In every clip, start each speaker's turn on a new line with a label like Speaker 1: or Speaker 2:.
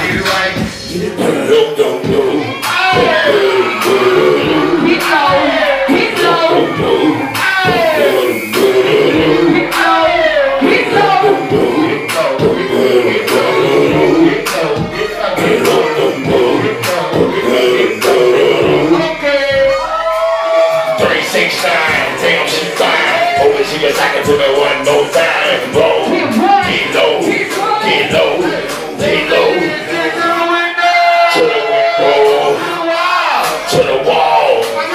Speaker 1: To the one more time, roll, get low, get low, get low, to the window, to the wall,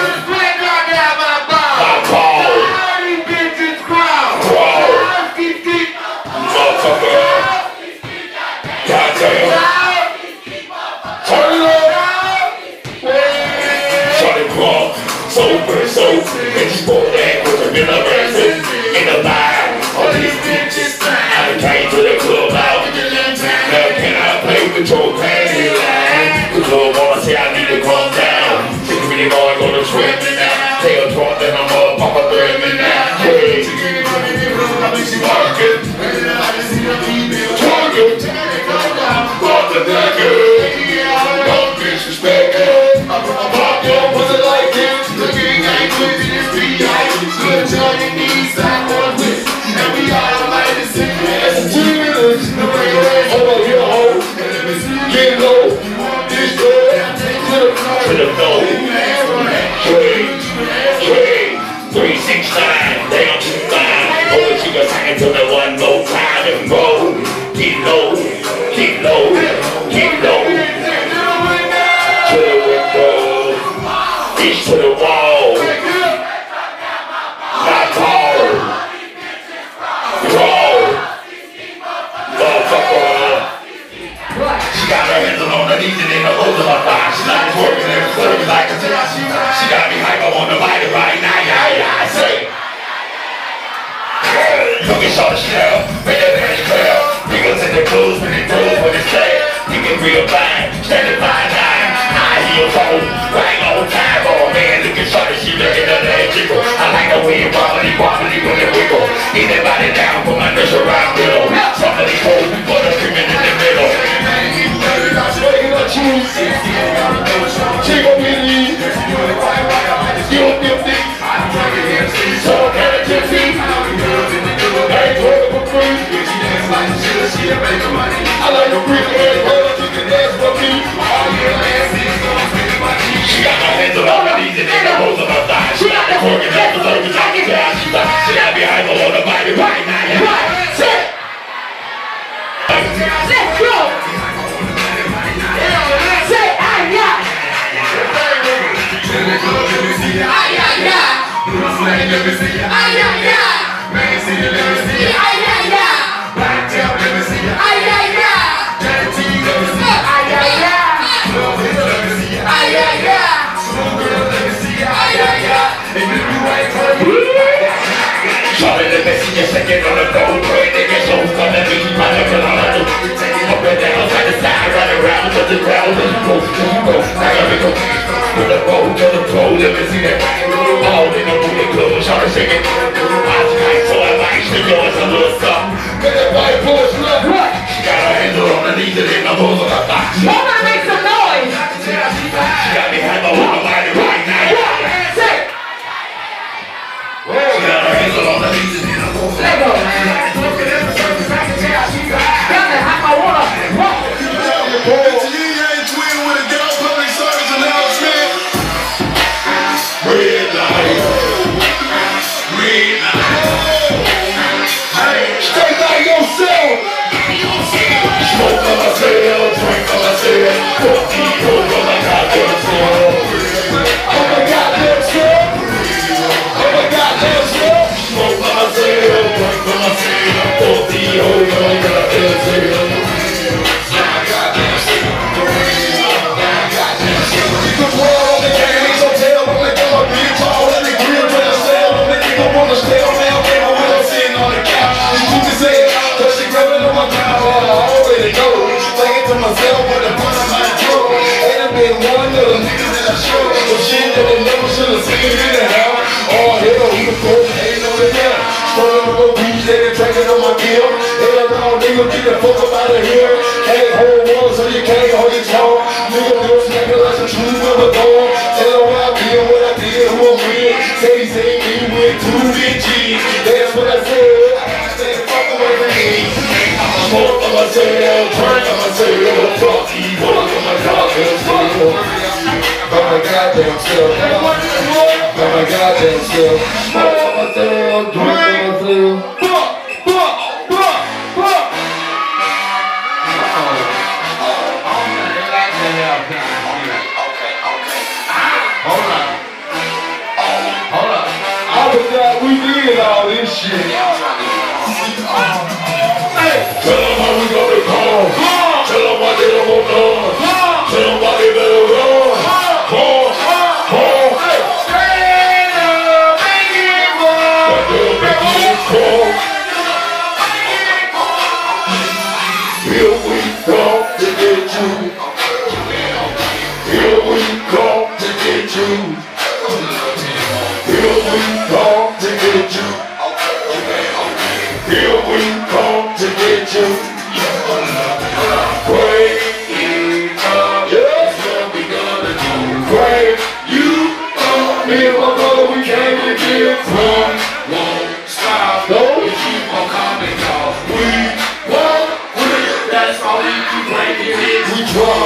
Speaker 1: my ball, crawl, motherfucker, goddamn, turn it up, Charlie Brown, sober, and she bought that with a milliverse. In the line, all these bitches, I came to the club out. Now can I play with your panty line? The club wanna say I need to calm down. Take me the boy, go to swim me now. Take a drunk, then I'm up, Papa thread me now. Hey, she working. Target, fuck the nigga. Don't disrespect it. I'm pop your pussy like this. The king ain't with this B.I. Good Johnny needs that. Get low, this good, to the floor, trade, 369, they don't too fine, hold the trigger second to the one more time and roll, get low, get low, get low, to the window, reach to the wall, my call, roll, motherfucker. She got her hands on her knees and in the holes of her thighs. She's like twerking and flirting like a She got me hype, I want to bite it right now, yeah, I say. Look at all the shell, make that ass clear. Niggas in the clothes when they close when it's sad. Thinking real fine, standing 5'9", high heels on, right on time. Oh man, look at shorty, she looking at that jiggle. I like the way it wobbly when it wiggle. Anybody down for my nurse around middle. Some of these hoes be butter creaming in the middle. She gon' get it. You don't give it. So can I just see? I ain't working for free. I like to breathe and hurt. You can ask for me. She got my hands on her knees and in the holes of her thighs. She got the twerking and the flirting like a cat. She got me hype, I wanna bite it right now. Let's go. Charlie, let me see you second on the gold train. They get so come at me, my nigga, I'm up and down, side to side, right around to the ground. There you go, now let me go. With the road to the floor, let me see that. All in the booty club, Charlie shaking. Eyes tight, so I might still yours a little something. Get that white push, look. She got her hands on her knees and in the holes of her thighs. Wanna make some noise? She got me hype, I wanna bite it right now. Let go, man. Get the fuck up out of here. Can't hold one, so you can't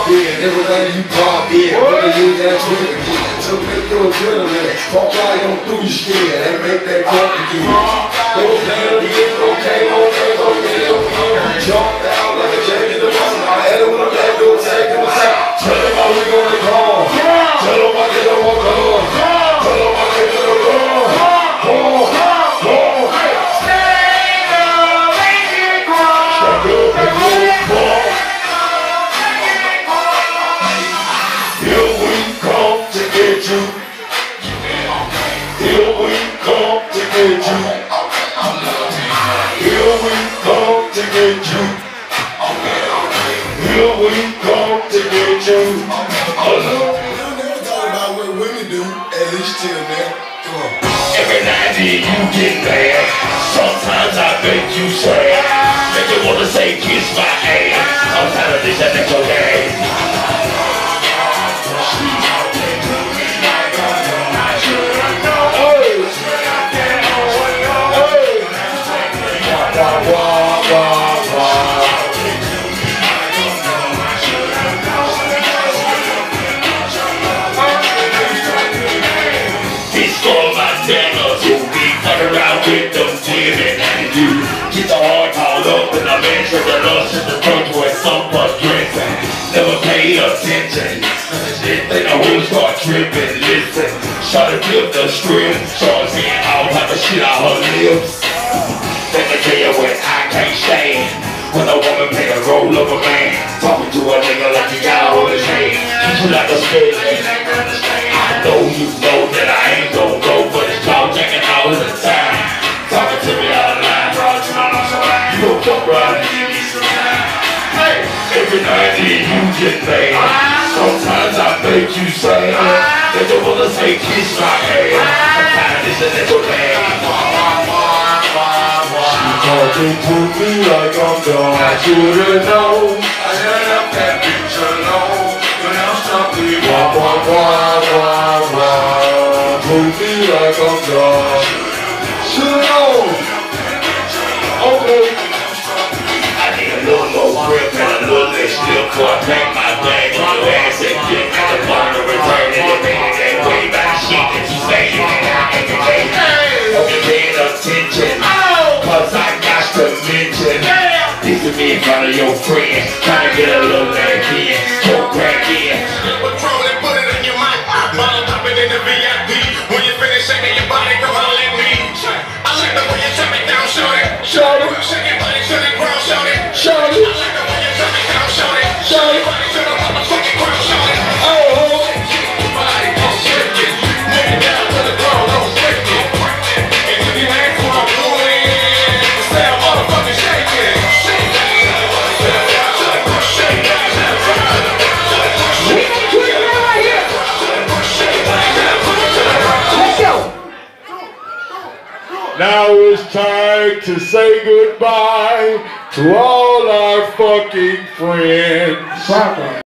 Speaker 2: in, everything you pop in, whether you that trip again. So make your adrenaline, pop right on through your skin, and make that jump again. Go down again, okay, jump down like a jack in the muscle. I had it with a bad dude, second was out. Tell them how we gonna call. Tell them I get them on call. Tell them I get them on call. Here we come to get you. Here we come to get you. Here we come to get you. Here we come to get you. I never thought about what women do, at least till now. Come on.
Speaker 1: Every now and then you get mad. Sometimes I make you sad. Make you wanna say kiss my ass. I'm tired of this and your ass. It's for my niggas who be fucking around with them women and you get the heart called up in the mansion, the lust in the front with some butt dressing. Never pay attention. They know who start tripping. Listen, try to flip the script. Start seeing all type of shit out her lips. Let me tell you what I can't stand. When a woman play the role of a man, talking to a nigga like he got all his hand. Treat you like a spit. I know you know that I ain't gon' go, but it's y'all checking all the time. Talking to me all the line. You gon' fuck right. Hey, every now and then you get mad. Sometimes I make you sad. That you wanna say kiss my ass. I'm tired of this and that's your man.
Speaker 2: Talking to me like I'm dumb. I should've known. I had left that bitch alone. But I'm stuck with to me like I'm dumb. Should've known. Okay.
Speaker 1: I need a little more grip and a little less slip before I pack my bag on your ass and get at the bottom of return and the man that way by the shit that you say you ain't out every day. Hope you're paying attention. Cause I got to mention this is me in front of your friends, trying to get a little back in, your crack in.
Speaker 3: Patrol and put it in your mouth. Bottle popping in the VIP. When you finish shaking your body, come on, let me. I like the way you turn me down, shorty.
Speaker 2: Shorty.
Speaker 3: Shake your body to the ground, shorty.
Speaker 2: Shorty.
Speaker 3: I like the way you turn me down, shorty. Shake your body to the motherfucking ground, shorty.
Speaker 2: Oh.
Speaker 3: Body, don't shake it. Lay it down to the ground, don't break it. And if you ain't for a bully, say a motherfucking shake it. Shake it.
Speaker 2: Now it's time to say goodbye to all our fucking friends.